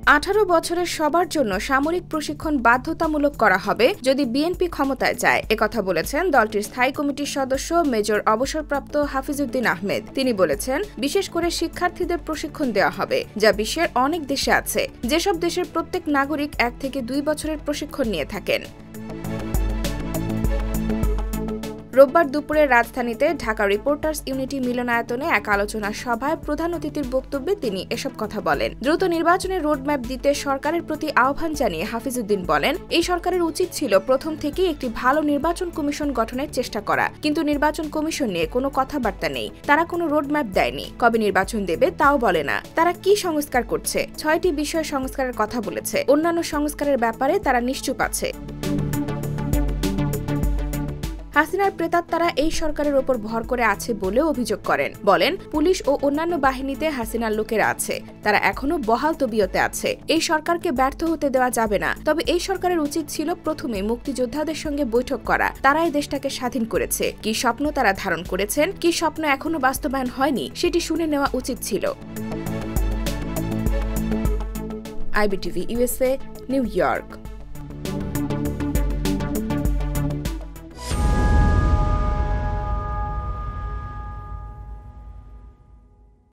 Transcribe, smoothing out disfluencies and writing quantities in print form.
18 বছরের সবার জন্য সামরিক প্রশিক্ষণ বাধ্যতামূলক করা হবে যদি বিএনপি ক্ষমতায় যায়, একথা বলেছেন দলটির স্থায়ী কমিটির সদস্য মেজর অবসরপ্রাপ্ত হাফিজউদ্দিন আহমেদ। তিনি বলেছেন, বিশেষ করে শিক্ষার্থীদের প্রশিক্ষণ দেওয়া হবে, যা বিশ্বের অনেক দেশে আছে, যেসব দেশের প্রত্যেক নাগরিক 1 থেকে 2 বছরের প্রশিক্ষণ নিয়ে থাকেন। রোববার দুপুরে রাজধানীতে ঢাকা রিপোর্টার্স ইউনিটি মিলনায়তনে এক আলোচনা সভায় প্রধান অতিথির বক্তব্যে তিনি এসব কথা বলেন। দ্রুত নির্বাচনের রোডম্যাপ দিতে সরকারের প্রতি আহ্বান জানিয়ে হাফিজউদ্দিন বলেন, এই সরকারের উচিত ছিল প্রথম থেকেই একটি ভালো নির্বাচন কমিশন গঠনের চেষ্টা করা, কিন্তু নির্বাচন কমিশন নিয়ে কোনো কথাবার্তা নেই। তারা কোনো রোডম্যাপ দেয়নি, কবে নির্বাচন দেবে তাও বলে না। তারা কি সংস্কার করছে? 6টি বিষয় সংস্কারের কথা বলেছে, অন্যান্য সংস্কারের ব্যাপারে তারা নিশ্চুপ আছে। হাসিনার প্রেতাত্মারা এই সরকারের ওপর ভর করে আছে বলে অভিযোগ করেন। বলেন, পুলিশ ও অন্যান্য বাহিনীতে হাসিনার লোকেরা আছে, তারা এখনো বহাল তবিয়তে আছে। এই সরকারকে ব্যর্থ হতে দেওয়া যাবে না। তবে এই সরকারের উচিত ছিল প্রথমে মুক্তিযোদ্ধাদের সঙ্গে বৈঠক করা। তারাই দেশটাকে স্বাধীন করেছে। কি স্বপ্ন তারা ধারণ করেছেন, কি স্বপ্ন এখনো বাস্তবায়ন হয়নি, সেটি শুনে নেওয়া উচিত ছিল। IBTV USA, New York.